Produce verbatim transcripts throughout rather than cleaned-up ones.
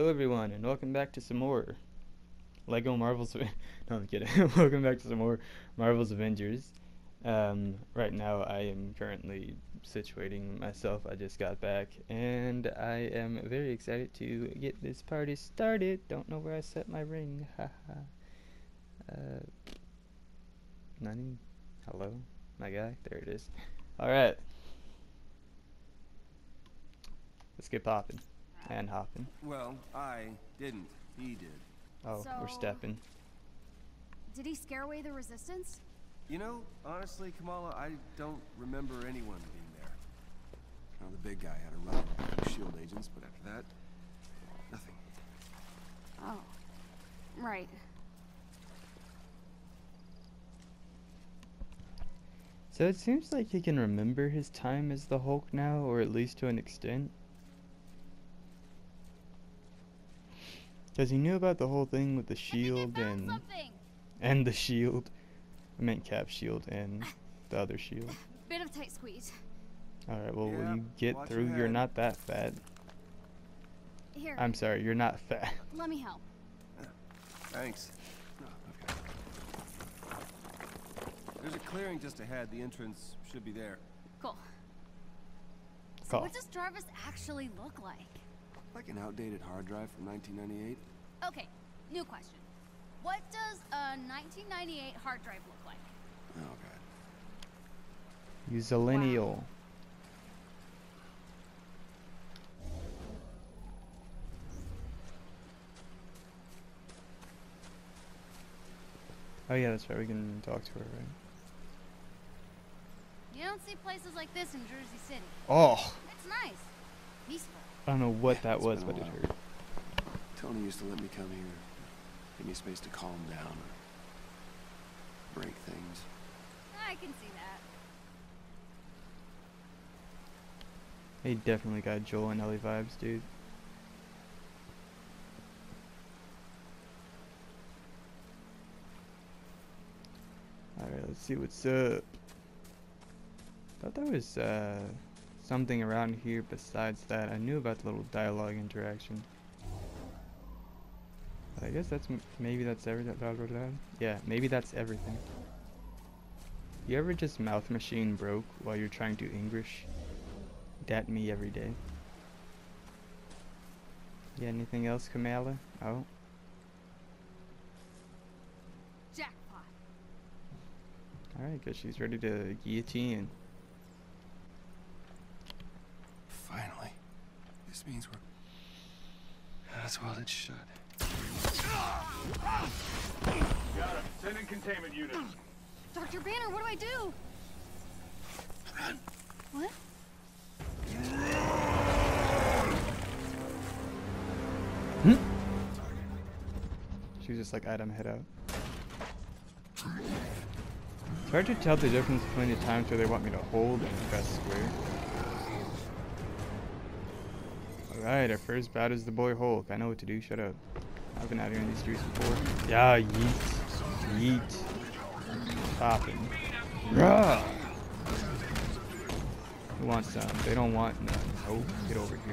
everyone, and welcome back to some more Lego Marvel's. No, I'm kidding. Welcome back to some more Marvel's Avengers. Um, right now, I am currently situating myself. I just got back, and I am very excited to get this party started. Don't know where I set my ring. Haha. uh, Nani? Hello, my guy. There it is. All right, let's get popping. And hopping. Well, I didn't. He did. Oh, so, we're stepping. Did he scare away the resistance? You know, honestly, Kamala, I don't remember anyone being there. Now, the big guy had a run with the SHIELD agents, but after that, nothing. Oh, right. So it seems like he can remember his time as the Hulk now, or at least to an extent. Because he knew about the whole thing with the shield and something. and the shield. I meant Cap shield and the other shield. Bit of tight squeeze. Alright, well, Yeah, will you get watch through? your You're head. not that fat. Here, I'm sorry, you're not fat. let me help. Thanks. No, okay. There's a clearing just ahead. The entrance should be there. Cool. So Cool. what does Jarvis actually look like? Like an outdated hard drive from nineteen ninety-eight. Okay, new question. What does a nineteen ninety-eight hard drive look like? Oh, God. Use a lineal. Oh yeah, that's right, we can talk to her, right? You don't see places like this in Jersey City. Oh! It's nice. Peaceful. I don't know what Yeah, that it's was, been a but it while. hurt. Tony used to let me come here. Give me space to calm down or break things. I can see that. He definitely got Joel and Ellie vibes, dude. Alright, let's see what's up. Thought there was uh, something around here besides that. I knew about the little dialogue interaction. But I guess that's m maybe that's everything. Yeah, maybe that's everything. You ever just mouth machine broke while you're trying to English? Dat me every day. Yeah, anything else, Kamala? Oh. Jackpot. Alright, guess she's ready to guillotine. Finally. This means we're... That's well, it's shut. Got him. Send in containment units. Doctor Banner, what do I do? Run. What? Hmm? She's just like, Adam, head out. It's hard to tell the difference between the times where they want me to hold and press square. Alright, our first bout is the boy Hulk. I know what to do, shut up. I've been out here in these streets before. Yeah, yeet. Yeet. Popping. Rah! Who wants some? They don't want none. Oh, get over here.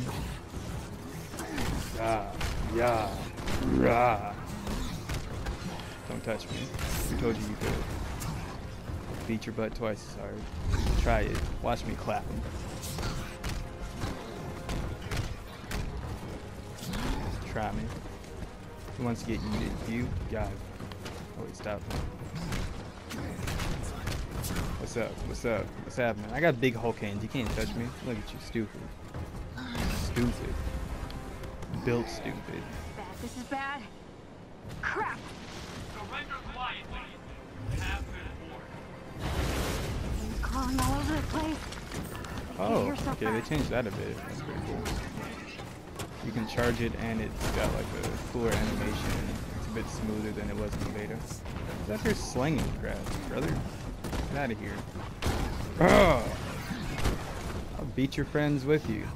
Yeet. Rah. Yeah. Rah. Don't touch me. Who told you you could? Beat your butt twice as hard. Try it. Watch me clap 'em. Try me. Who wants to get yeeted? You? God. Oh, wait, stop. What's up? What's up? What's happening? I got big Hulk hands. You can't touch me. Look at you, stupid. Stupid. Built stupid. Bad. This is bad. Crap. Surrender quietly. Have been warned. Things crawling all over the place. They can't Oh, hear so okay, they fast. changed that a bit. That's pretty cool. You can charge it and it's got like a cooler animation. It's a bit smoother than it was in the beta. That's your slinging crap, brother. Get out of here. Ugh. I'll beat your friends with you.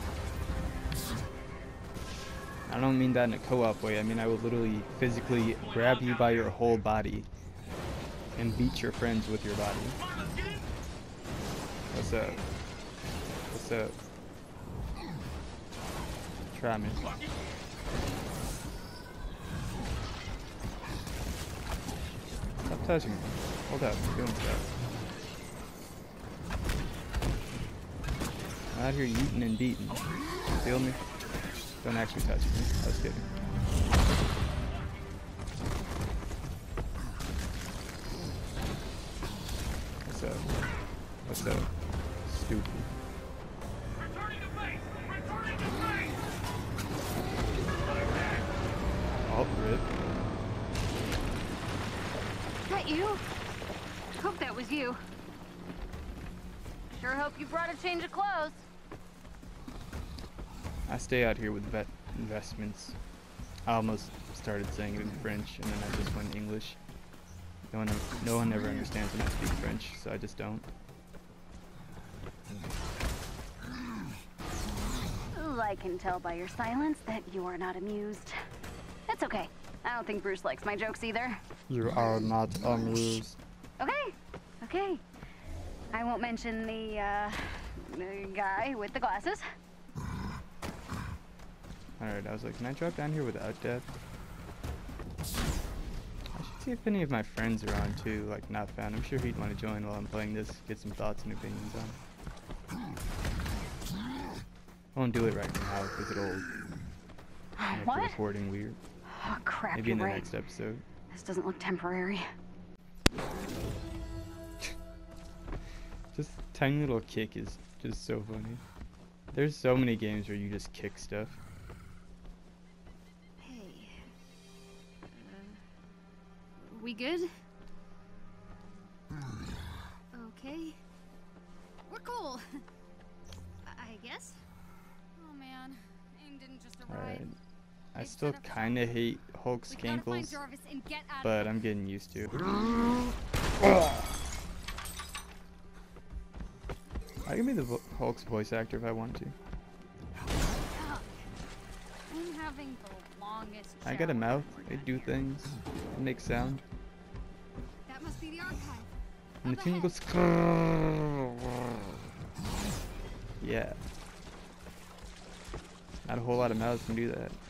I don't mean that in a co-op way. I mean I will literally physically grab you by your whole body and beat your friends with your body. What's up? What's up? Try me. Stop touching me. Hold up, I'm doing stuff. I'm out here eating and beating. Feel me? Don't actually touch me. I was kidding. What's up? What's up? Stupid. Returning to base! Returning to base! Oh, rip. That you? Hope that was you. Sure hope you brought a change of clothes. I stay out here with vet investments. I almost started saying it in French, and then I just went English. No one, no one ever understands when I speak French, so I just don't. I can tell by your silence that you are not amused. That's okay. I don't think Bruce likes my jokes either. You are not amused. Okay, okay. I won't mention the, uh, the guy with the glasses. Alright, I was like, can I drop down here without death? I should see if any of my friends are on too, like not found. I'm sure he'd want to join while I'm playing this, get some thoughts and opinions on it. I won't do it right now because it'll make What? the recording weird. Oh, crap, Maybe in the you're right. next episode. This doesn't look temporary. Just tiny little kick is just so funny. There's so many games where you just kick stuff. Hey. Uh, we good? Okay. We're cool. I guess. Oh man, AIM didn't just arrive. Alright. I They still set up kinda hate Hulk's We gotta find cankles, Jarvis and get out but of I'm getting used to it. I can be the vo Hulk's voice actor if I want to. I'm having the longest I got a shower mouth, ever I done. do things, I make sound. That must be the archive. And the Up thing ahead. goes. Yeah. Not a whole lot of mouths can do that.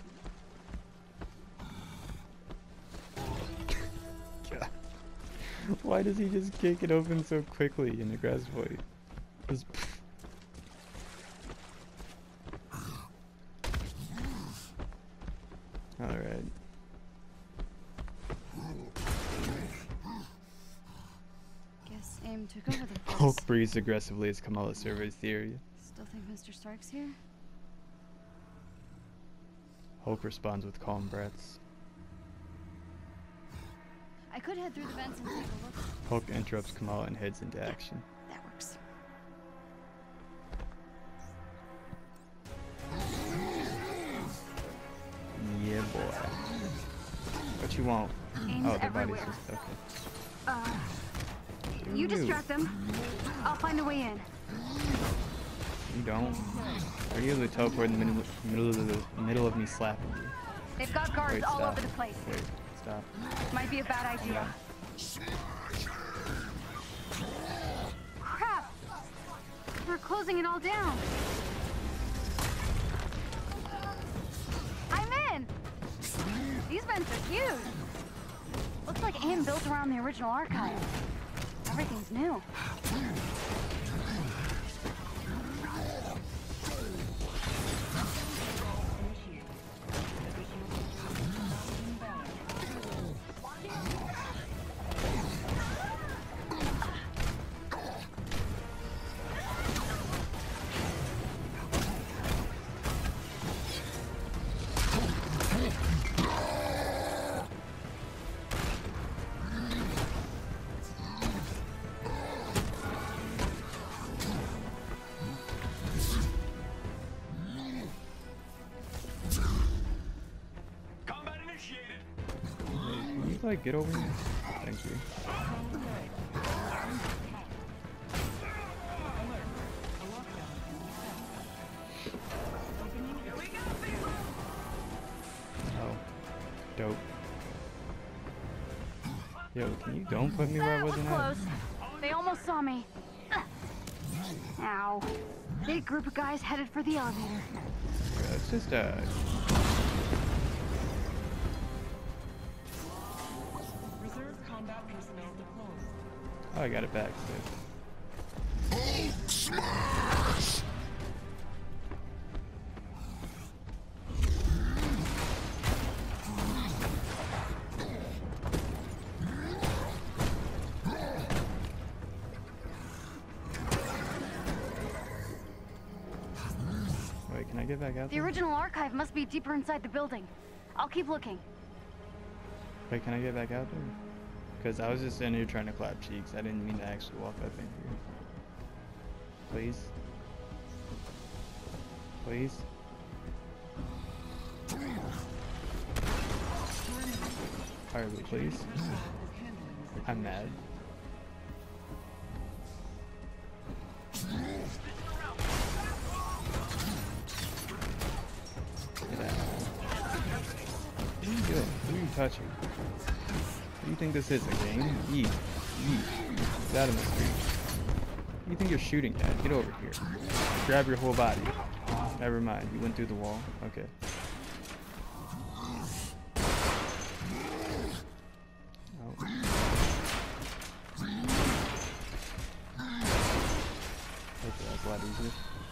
God. Why does he just kick it open so quickly and aggressively? Just Alright. Guess AIM took over the place. Hulk breathes aggressively as Kamala surveys the area. Still think Mister Stark's here? Hulk responds with calm breaths. I could head through the vents and take a look. Hulk interrupts Kamala and heads into action. That works. Yeah, boy. What you want? AIM's Oh, the body's everywhere. just okay. Uh, you Ew. distract them. I'll find a way in. You don't. Or you usually teleport in the middle, middle of the middle of me slapping you. They've got guards Wait, all stop. over the place. Wait, stop. Might be a bad idea. Crap! We're closing it all down. I'm in! These vents are huge. Looks like AIM built around the original archive. Everything's new. Combat initiated! Can you like get over here? Thank you. Oh, dope. Yo, can you don't put me where I That was wasn't close. at? They almost saw me. Ow. Big group of guys headed for the elevator. It's just uh Oh, I got it back, so. Wait, can I get back out The there? original archive must be deeper inside the building. I'll keep looking. Wait, can I get back out there? Because I was just in here trying to clap cheeks. I didn't mean to actually walk up in here. Please? Please? Harley, please? I'm mad. Get out. What are you doing? What are you touching? What do you think this is, a game? Yeet. Yeet. Get out of my street. What do you think you're shooting at? Get over here. Grab your whole body. Never mind, you went through the wall. Okay. Oh. Okay, that's a lot easier.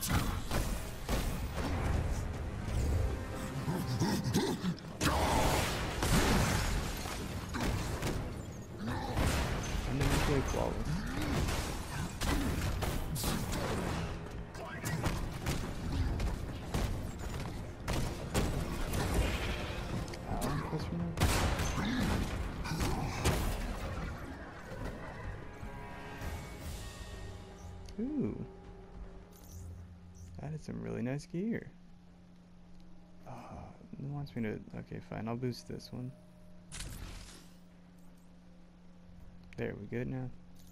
Fundamentally flawless. Ooh, that is some really nice gear. Oh, it wants me to. Okay, fine. I'll boost this one. There, we good now?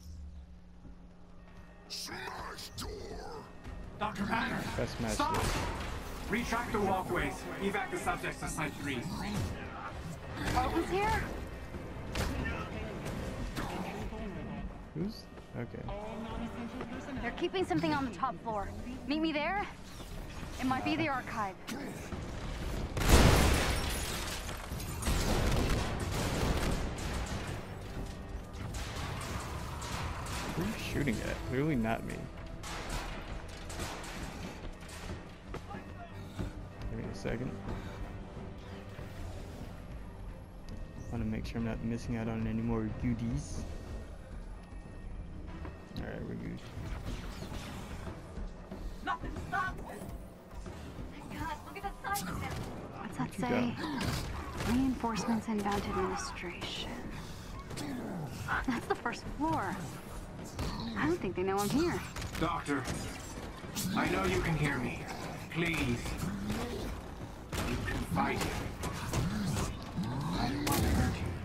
Smash door! Doctor Banner! Press smash Stop! this. Retract the walkways. Evac the subjects to Site three. Who's here? Who's? Okay. They're keeping something on the top floor. Meet me there? It might be the archive. Who are you shooting at? Clearly not me. Give me a second. I want to make sure I'm not missing out on any more goodies. Alright, we're good. Nothing, stop! God, look at that sign there. What's that You say? Reinforcements inbound administration. That's the first floor. I don't think they know I'm here. Doctor, I know you can hear me. Please. You can fight. I don't want to hurt you.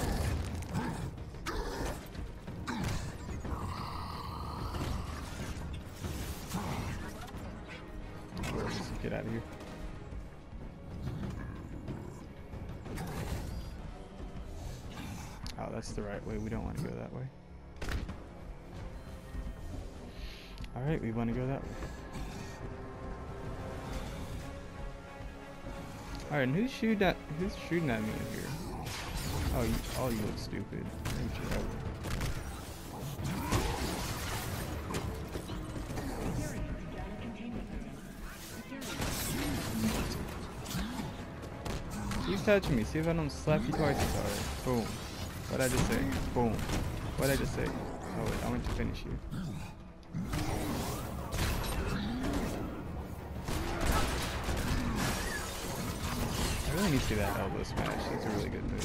Let's get out of here. Oh, that's the right way. We don't want to go that way. Alright, we want to go that way. Alright, and who's shooting at who's shooting at me in here? Oh, you, oh, you look stupid. Ain't you ever. Keep touching me. See if I don't slap you twice as hard. Boom. What'd I just say? Boom. What'd I just say? Oh wait, I went to finish you. I really need to see that elbow smash. That's a really good move.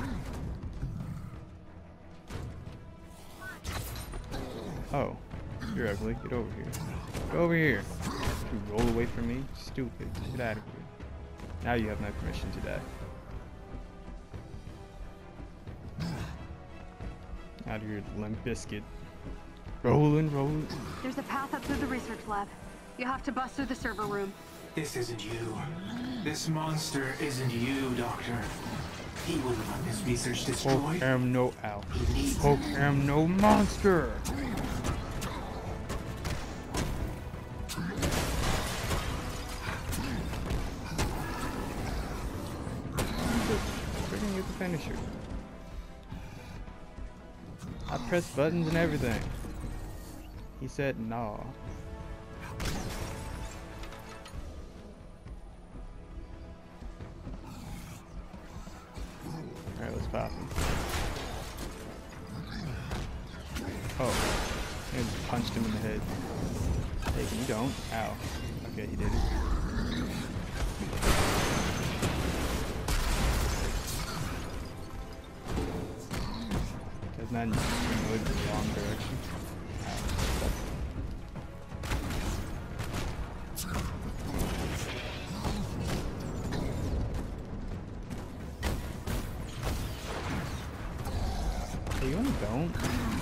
Oh, you're ugly. Get over here. Go over here. You roll away from me. Stupid. Get out of here. Now you have my permission to die. Out of here, limp biscuit. Rolling, rolling. There's a path up through the research lab. You have to bust through the server room. This isn't you. This monster isn't you, Doctor. He wouldn't want this research destroyed. Hulk am no ow. He needs Hulk am no monster. Freaking get the finisher. I press buttons and everything. He said no. Alright, let's pop him. Oh, I just punched him in the head. Hey, you don't. Ow. Okay, he did it. Does not move in the wrong direction. Hey, you wanna don't?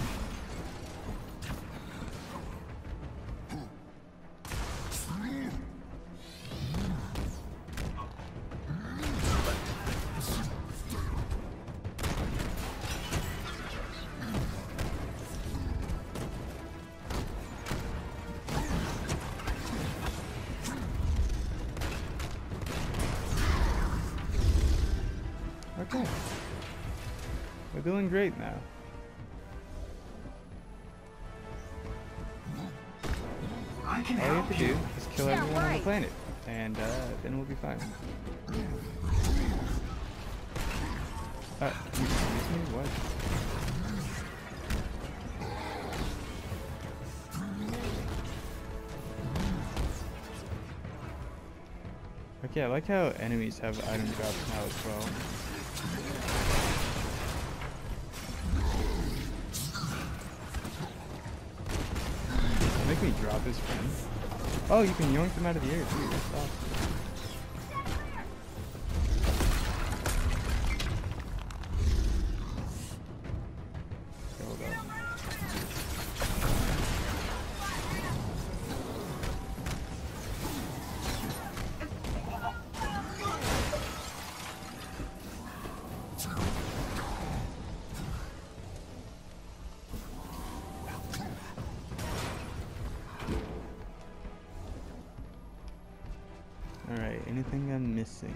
Okay. We're doing great now. I can All you help have to you. do is kill Yeah, everyone on the right. planet, and uh, then we'll be fine. Uh, excuse me, what? Okay, I like how enemies have item drops now as well. Make me drop his friend. Oh, you can yoink them out of the air too. That's awesome. Okay, hold up. Alright, anything I'm missing?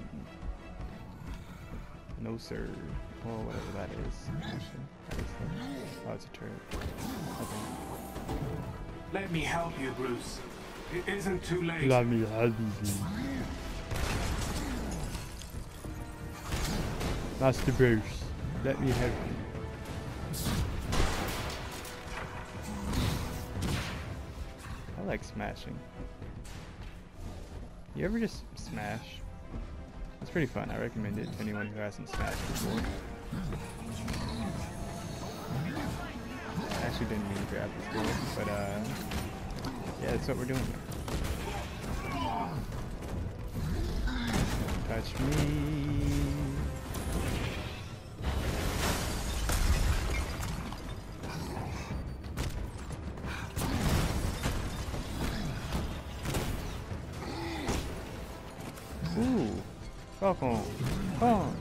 No sir. Or whatever that is. Actually, that is that. Oh, it's a turret. Okay. Let me help you, Bruce. It isn't too late. Let me help you. Master Bruce, let me help you. I like smashing. You ever just smash? It's pretty fun. I recommend it to anyone who hasn't smashed before. I actually didn't mean to grab this girl, but uh, yeah, that's what we're doing here. Touch me. Ooh, Falcon, punch.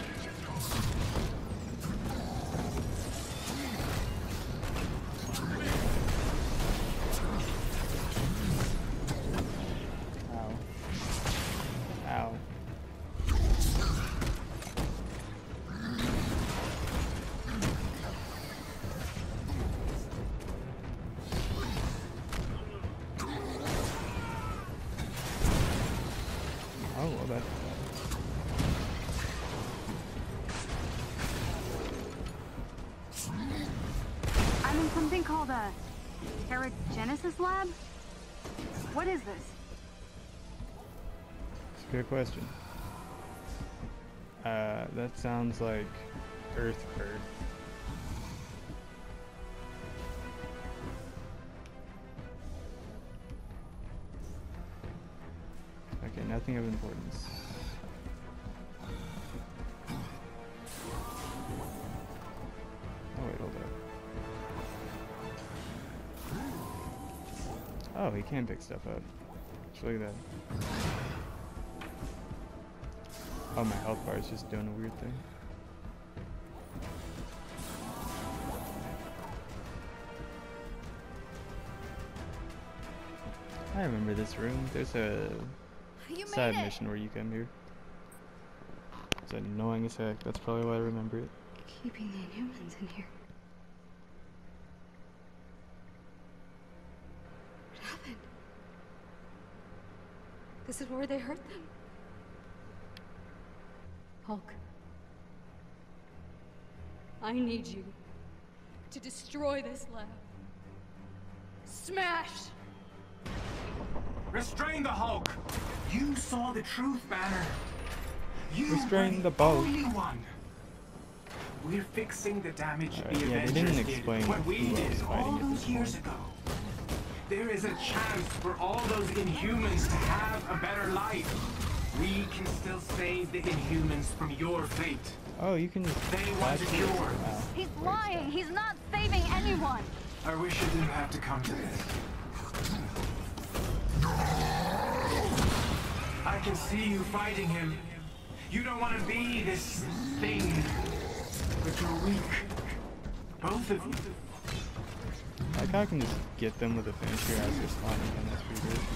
Ow. Ow. Oh, well, that. I'm in something called a Teragenesis lab. What is this? It's a good question. Uh, that sounds like Earth Earth. Okay, nothing of importance. Oh wait, hold up. Oh, he can pick stuff up. Just look at that. Oh, my health bar is just doing a weird thing. I remember this room. There's a You side made it. mission where you come here. It's annoying as heck. That's probably why I remember it. Keeping the Inhumans in here. This is where they hurt them. Hulk. I need you to destroy this lab. Smash! Restrain the Hulk! You saw the truth, Banner. You Restrain were the bulk. only one. We're fixing the damage Alright, the yeah, they Avengers didn't did explain what we who did was all fighting at those this years point. ago. There is a chance for all those Inhumans to have a better life. We can still save the Inhumans from your fate. Oh, you can just They want flash a it. cure. Wow. He's Great lying. stuff. He's not saving anyone. I wish it didn't have to come to this. I can see you fighting him. You don't want to be this thing, but you're weak. Both of you. Like I can just get them with a finisher as they're spawning in. That's pretty good.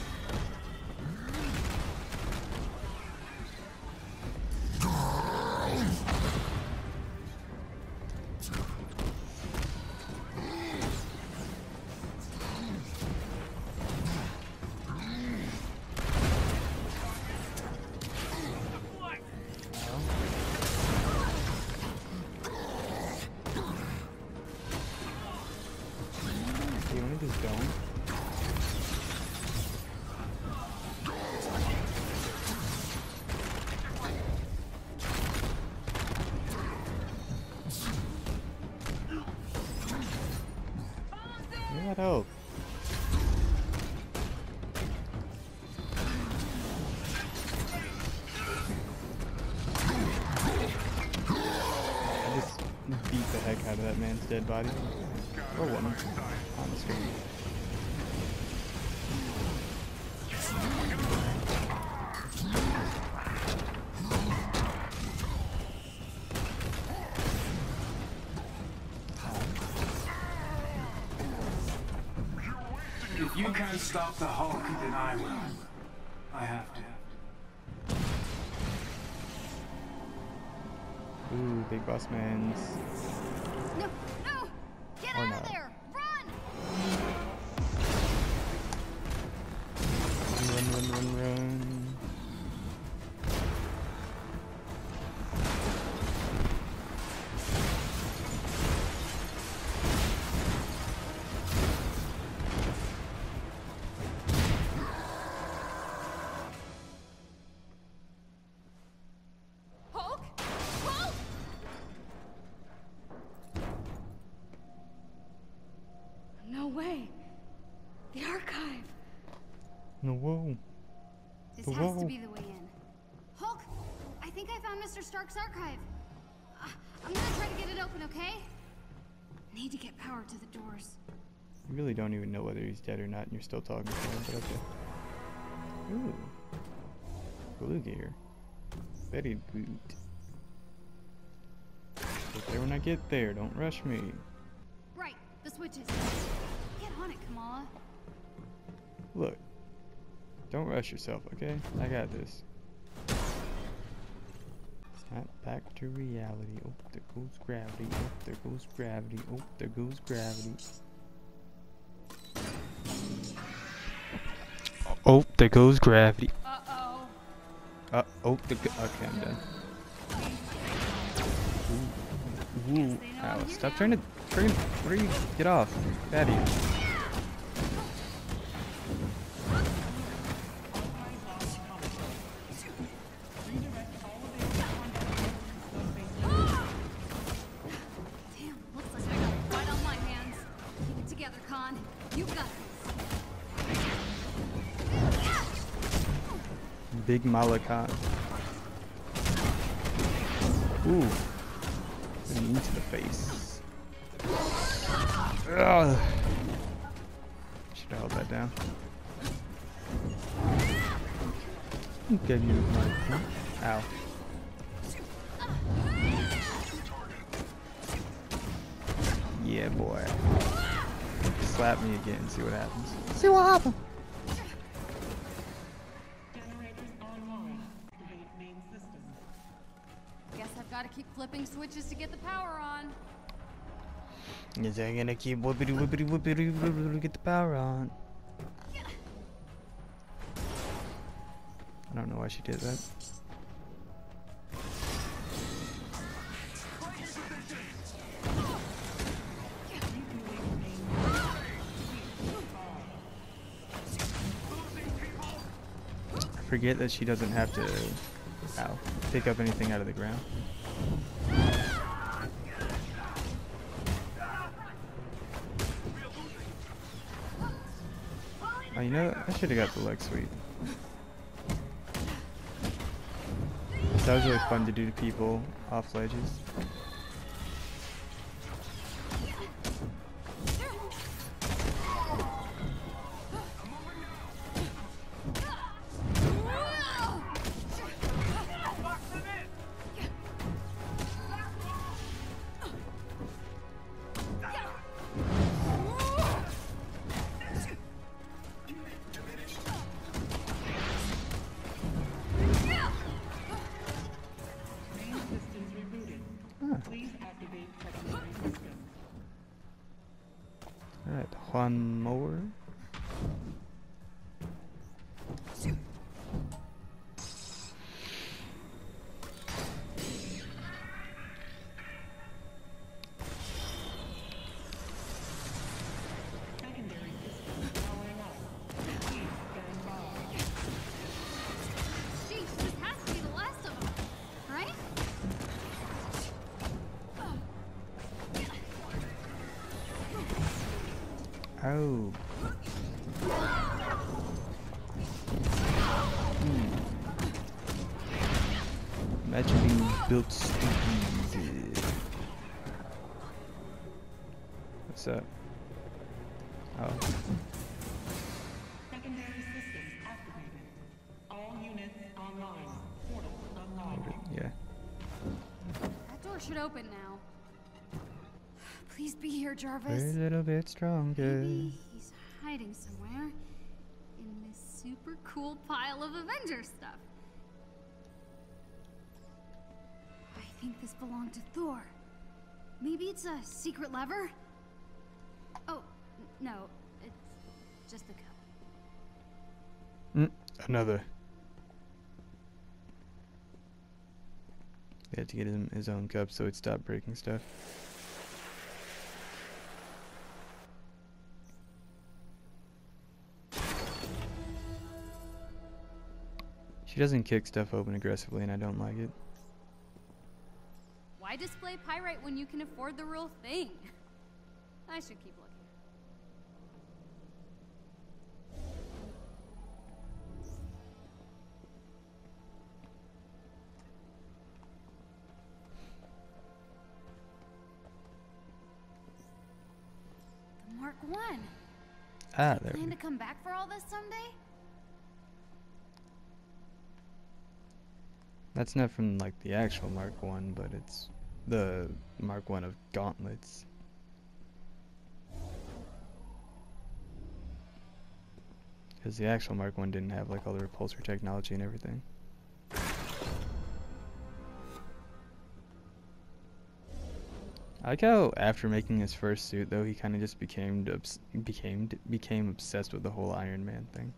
You wanna just don't? Give me that help. I just beat the heck out of that man's dead body. Or woman. On the screen. If you can't stop the Hulk, then I will. I have to. Ooh, big boss man's. No, no! Get Or out not. of there! Run! Run, run, run, run. Hulk? Hulk! No way. The archive. No, whoa. This Whoa. has to be the way in. Hulk, I think I found Mister Stark's archive. Uh, I'm gonna try to get it open, okay? Need to get power to the doors. You really don't even know whether he's dead or not, and you're still talking to him, but okay. Ooh. Blue gear. Very good. Get there when I get there. Don't rush me. Right, the switches. Get on it, Kamala. Look. Don't rush yourself, okay? I got this. Snap back to reality. Oh, there goes gravity. Oh, there goes gravity. Oh, there goes gravity. Oh, there goes gravity. Uh-oh. Uh, oh, the go okay, I'm done. Ooh, ooh, ow, stop trying to, trying, what are you, get off, get out of here. Damn, looks like I got a fight on my hands. Keep it together, Khan. You got this. Big Malachi. Ooh, a knee to the face. Ugh. Should have held that down. Okay, you might. Ow. Yeah, boy. Slap me again, see what happens. See what happens. Guess I've got to keep flipping switches to get the power on. Is I gonna keep whippity whippity whippity whippity to get the power on? I don't know why she did that. I forget that she doesn't have to, ow, pick up anything out of the ground. Oh, you know, I should have got the leg sweep. That was really fun to do to people off ledges. Alright, one more. Oh. Hmm. Imagine being built stupid. What's up? Oh. Secondary systems activated. All units online. Portal unlocked. Yeah. That door should open now. Please be here, We're Jarvis. a little bit stronger. Maybe he's hiding somewhere in this super cool pile of Avengers stuff. I think this belonged to Thor. Maybe it's a secret lever? Oh, n- no, it's just a cup. Mm, another. He had to get him his own cup so he'd stop breaking stuff. She doesn't kick stuff open aggressively, and I don't like it. Why display pyrite when you can afford the real thing? I should keep looking. The Mark One. Ah, there we Plan go. to come back for all this someday? That's not from like the actual Mark One, but it's the Mark One of gauntlets. Because the actual Mark One didn't have like all the repulsor technology and everything. I like how after making his first suit, though, he kind of just became obs became became obsessed with the whole Iron Man thing.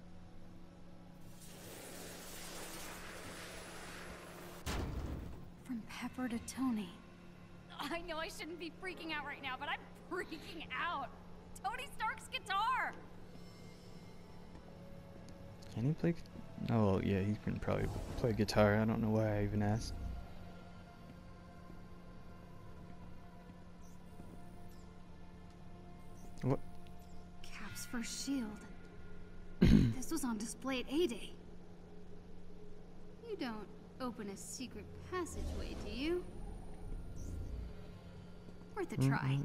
From Pepper to Tony. I know I shouldn't be freaking out right now, but I'm freaking out. Tony Stark's guitar! Can he play? gu- Oh well, yeah, he can probably play guitar. I don't know why I even asked. What? Cap's first shield. This was on display at A-Day. You don't open a secret passageway, do you? Worth a try.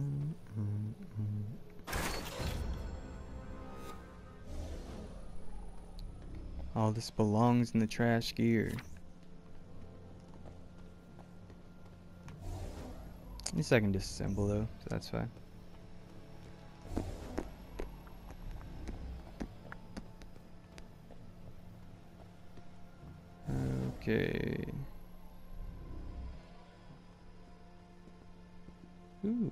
All this belongs in the trash gear. At least I can disassemble though, so that's fine. Okay. Ooh.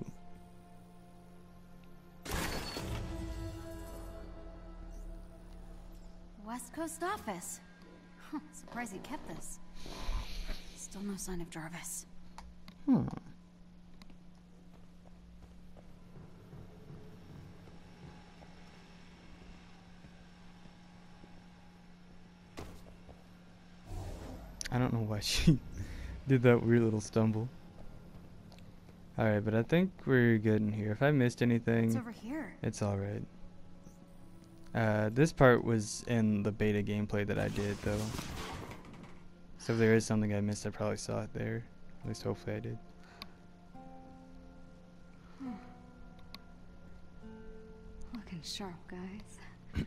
West Coast office. Huh, surprised he kept this. Still no sign of Jarvis. Hmm. I don't know why she did that weird little stumble. Alright, but I think we're good in here. If I missed anything, What's over here? it's alright. Uh, this part was in the beta gameplay that I did, though. So if there is something I missed, I probably saw it there. At least hopefully I did. Looking sharp, guys.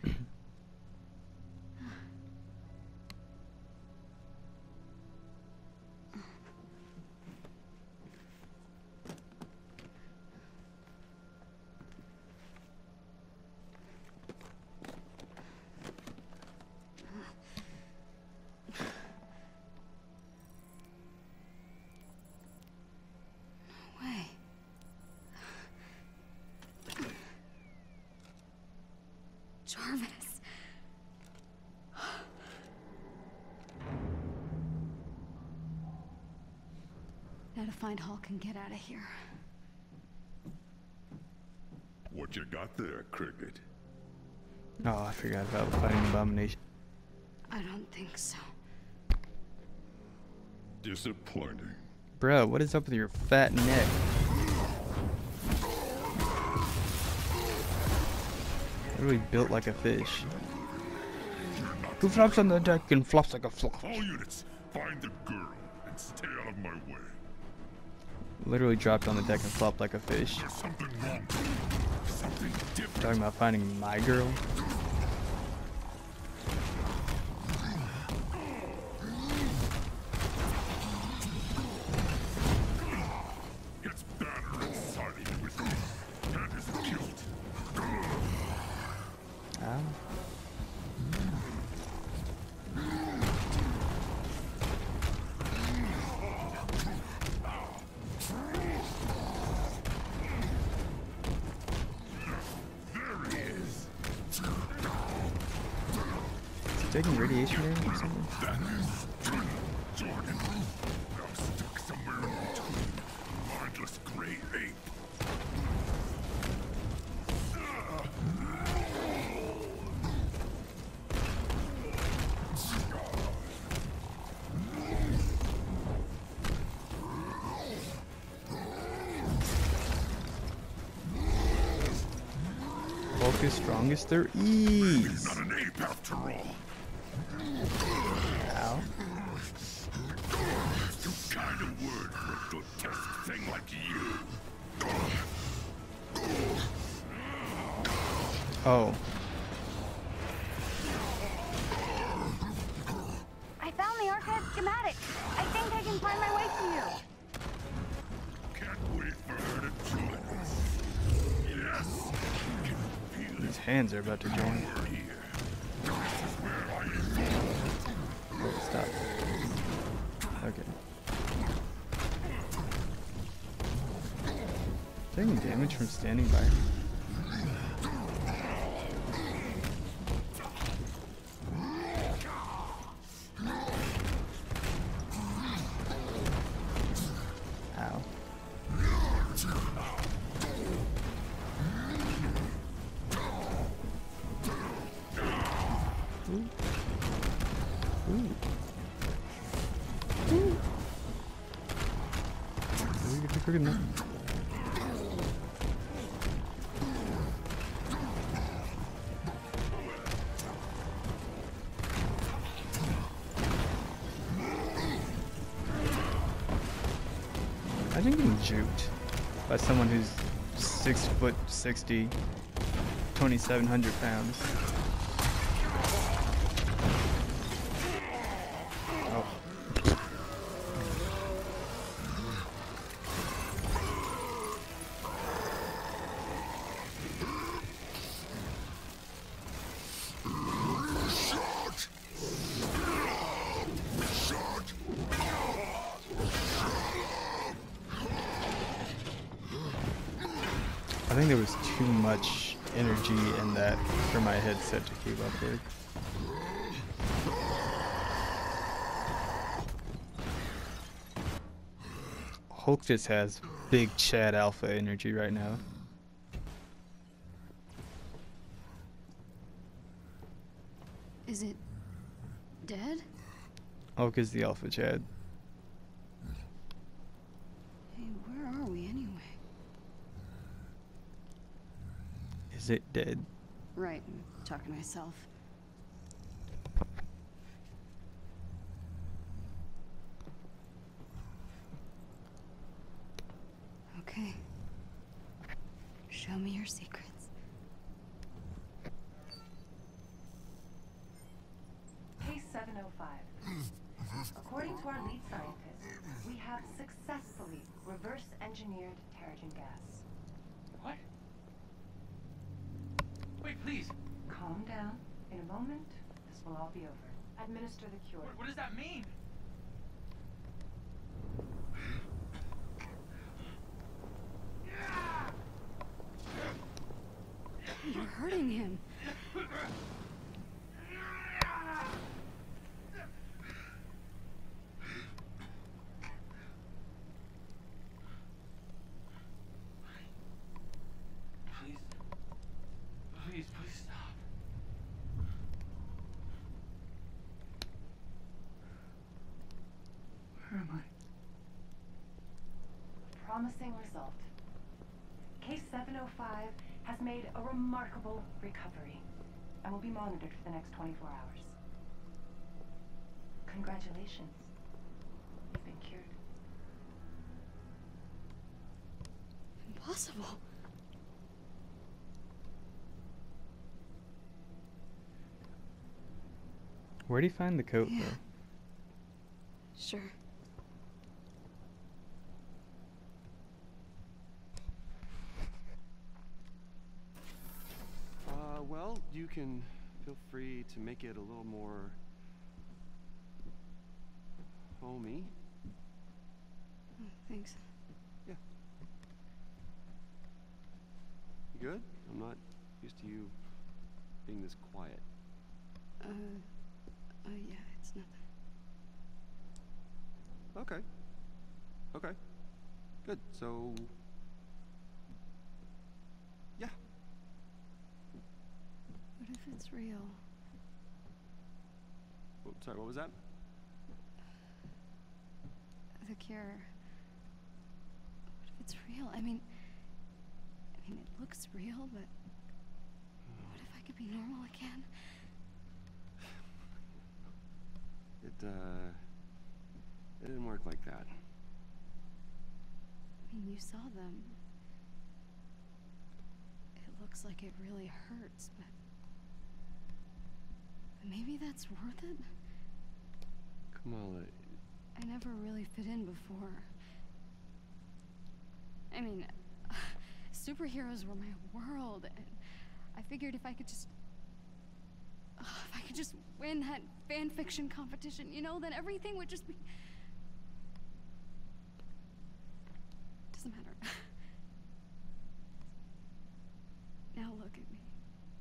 Jarvis. Gotta find Hulk and get out of here. What you got there, Cricket? Oh, I forgot about fighting Abomination. I don't think so. Disappointing. Bro, what is up with your fat neck? Really built like a fish. Who flops on the deck and flops like a flop? All units, find the girl and stay out of my way. Literally dropped on the deck and flopped like a fish. There's something wrong. Something different. Talking about finding my girl. It's battered inside everything. And is killed. Ah. Taking radiation damage or something? That is Jordan. I'm stuck somewhere in between. Mindless gray ape. Hulk is strongest there is. Not an ape after all. Ow. Too kind of word for a grotesque thing like you. Oh. I found the archive schematic. I think I can find my way to you. Can't wait for her to join us. Yes. Can feel His it. hands are about to join. We're here. This is where I am. Oh, stop. Okay. Taking damage from standing by her. Ow. Ooh. Ooh. Ooh. Ooh, get the crooked knife. Imagine getting juked by someone who's six foot sixty, twenty-seven hundred pounds. Oh. I think there was too much energy in that for my headset to keep up with. Hulk just has big Chad Alpha energy right now. Is it dead? Hulk is the Alpha Chad. Hey, where are we anyway? Is it dead? Right, I'm talking to myself. Okay. Show me your secrets. Case seven oh five. According to our lead scientist, we have successfully reverse-engineered Terrigen gas. What? Wait, please. Calm down. In a moment, this will all be over. Administer the cure. What, what does that mean? You're hurting him. Please. Please, please stop. Where am I? Promising result. Case seven oh five has made a remarkable recovery and will be monitored for the next twenty-four hours. Congratulations. You've been cured. Impossible. Where'd he find the coat, Yeah. though? Sure. Uh, well, you can feel free to make it a little more homey. Oh, thanks. Yeah. You good? I'm not used to you being this quiet. Uh, uh, yeah, it's nothing. Okay. Okay. Good. So, yeah. What if it's real? Oh, sorry, what was that? The cure. What if it's real? I mean, I mean, it looks real, but what if I could be normal again? It, uh, it didn't work like that. I mean, you saw them. It looks like it really hurts, but, but maybe that's worth it? Kamala, I never really fit in before. I mean, superheroes were my world, and I figured if I could just... Uh, if I could just win that fan fiction competition, you know, then everything would just be... Doesn't matter. Now look at me.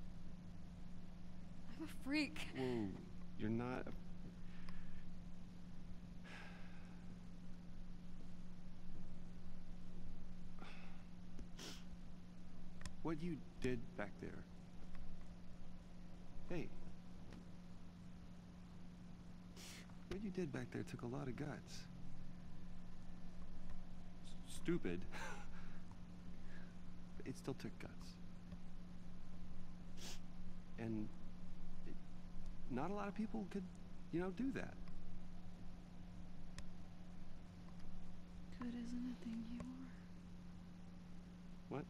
I'm a freak. whoa, you're not a... What you did back there. Hey. What you did back there took a lot of guts. S- stupid. But it still took guts. And it, not a lot of people could, you know, do that. Good isn't a thing you are. What?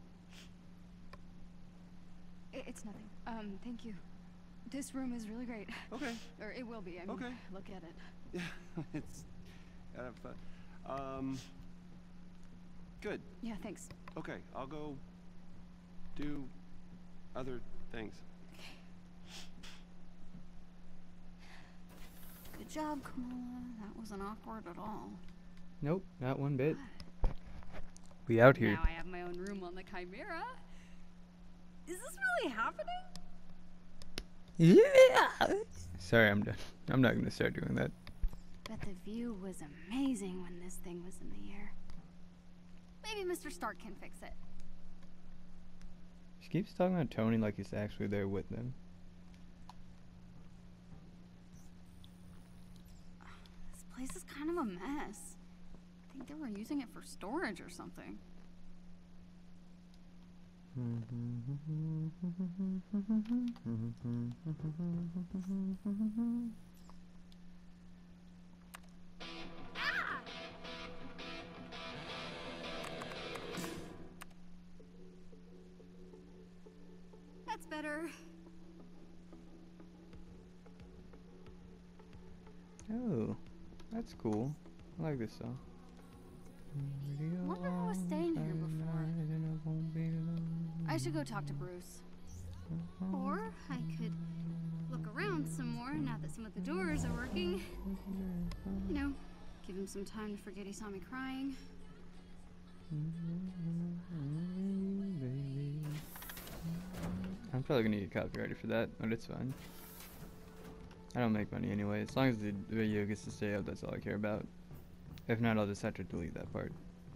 I- It's nothing. Um, thank you. This room is really great. Okay. Or it will be. I mean, Okay. look at it. Yeah, it's kind of fun. Um, good. Yeah, thanks. Okay, I'll go do other things. Good job, Kamala. That wasn't awkward at all. Nope, not one bit. We out here. Now I have my own room on the Chimera. Is this really happening? Yeah. Sorry, I'm done. I'm not gonna start doing that. Bet the view was amazing when this thing was in the air. Maybe Mister Stark can fix it. She keeps talking about Tony like he's actually there with them. This place is kind of a mess. I think they were using it for storage or something. That's better. Oh, that's cool. I like this song. Wonder who was staying here before. I should go talk to Bruce. Or I could look around some more now that some of the doors are working. You know, give him some time to forget he saw me crying. I'm probably gonna get copyrighted for that, but it's fine. I don't make money anyway. As long as the video gets to stay up, that's all I care about. If not, I'll just have to delete that part.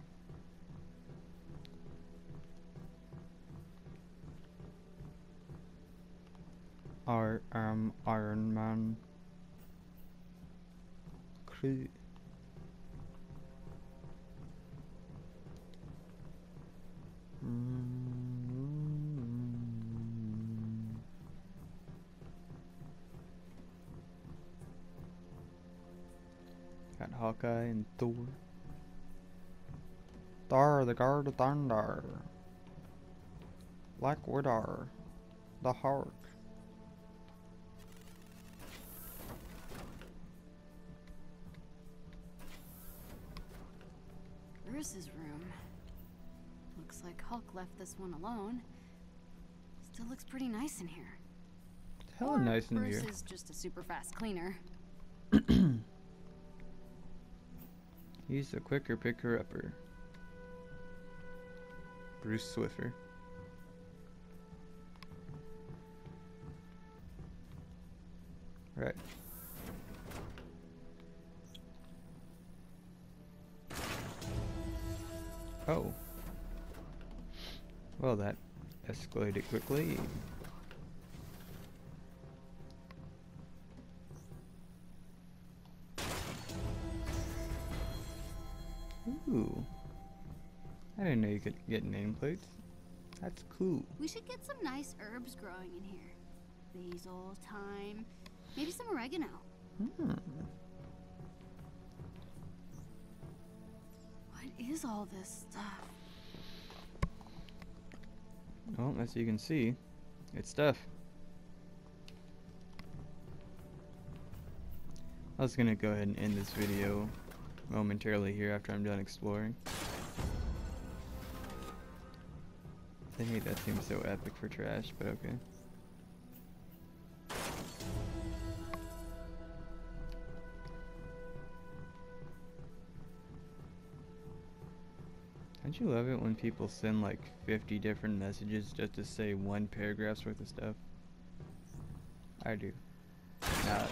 I am Iron Man. Crew. Got Hawkeye and Thor. Thor, the God of Thunder. Black Widow. The Hulk. Bruce's room. Looks like Hulk left this one alone. Still looks pretty nice in here. It's hella Or nice in Bruce here. is just a super fast cleaner. He's the quicker picker-upper. Bruce Swiffer. Right. Oh. Well, that escalated quickly. Ooh. I didn't know you could get nameplates. That's cool. We should get some nice herbs growing in here. Basil, thyme, maybe some oregano. Hmm. What is all this stuff? Well, as you can see, it's stuff. I was gonna go ahead and end this video momentarily here after I'm done exploring. I hate that seems so epic for trash, but okay. Don't you love it when people send like fifty different messages just to say one paragraph's worth of stuff? I do. Nah.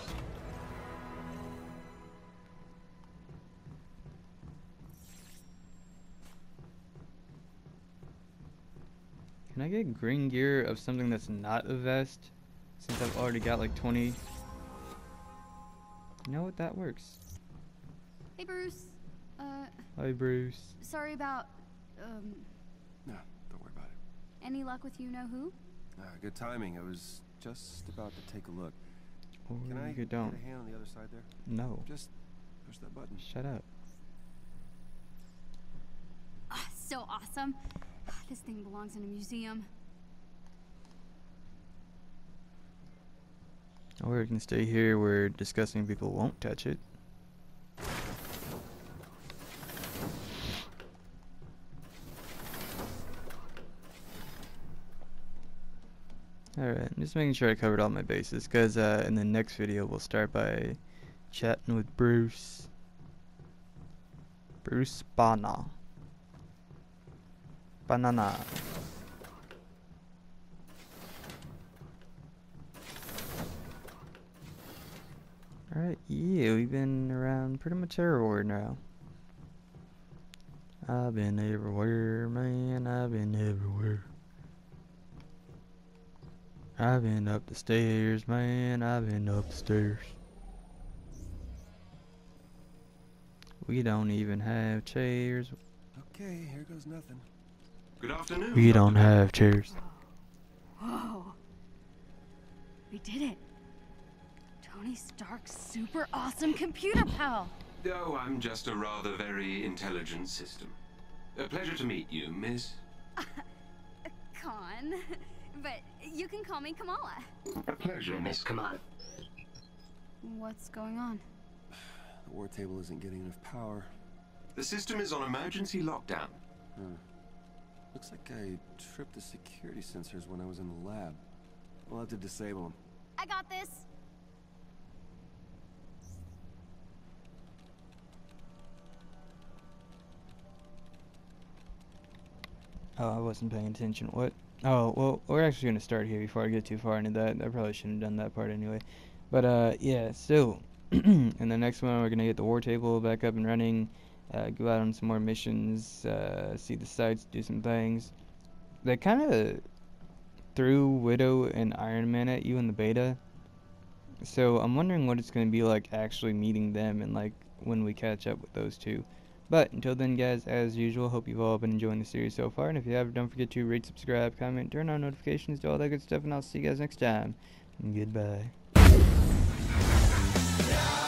Can I get green gear of something that's not a vest? Since I've already got like twenty. You know what? That works. Hey, Bruce. Uh, Hi, Bruce. sorry about, um, No, don't worry about it. any luck with you know who? Uh, good timing. I was just about to take a look. Or Can I you get don't. a hand on the other side there? No. Just push that button. Shut up. Ah, so awesome. This thing belongs in a museum. Or we can stay here where disgusting people won't touch it. Alright, just making sure I covered all my bases, because uh, in the next video we'll start by chatting with Bruce. Bruce Banner. Banana. Alright, yeah, we've been around pretty much everywhere now. I've been everywhere, man. I've been everywhere. I've been up the stairs, man. I've been up the stairs. We don't even have chairs. Okay, here goes nothing. Good afternoon. We Doctor don't Beck. have chairs. Whoa. We did it. Tony Stark's super awesome computer pal. Oh, I'm just a rather very intelligent system. A pleasure to meet you, Miss. Con. But you can call me Kamala. A pleasure, Miss Kamala. What's going on? The war table isn't getting enough power. The system is on emergency lockdown. Huh. Looks like I tripped the security sensors when I was in the lab. We'll have to disable them. I got this. Oh, I wasn't paying attention. What? Oh, well, we're actually going to start here before I get too far into that. I probably shouldn't have done that part anyway. But, uh, yeah, so, in the next one, we're going to get the war table back up and running, uh, go out on some more missions, uh, see the sights, do some things. They kind of threw Widow and Iron Man at you in the beta. So, I'm wondering what it's going to be like actually meeting them and, like, when we catch up with those two. But until then, guys, as usual, hope you've all been enjoying the series so far. And if you have, don't forget to rate, subscribe, comment, turn on notifications, do all that good stuff. And I'll see you guys next time. Goodbye.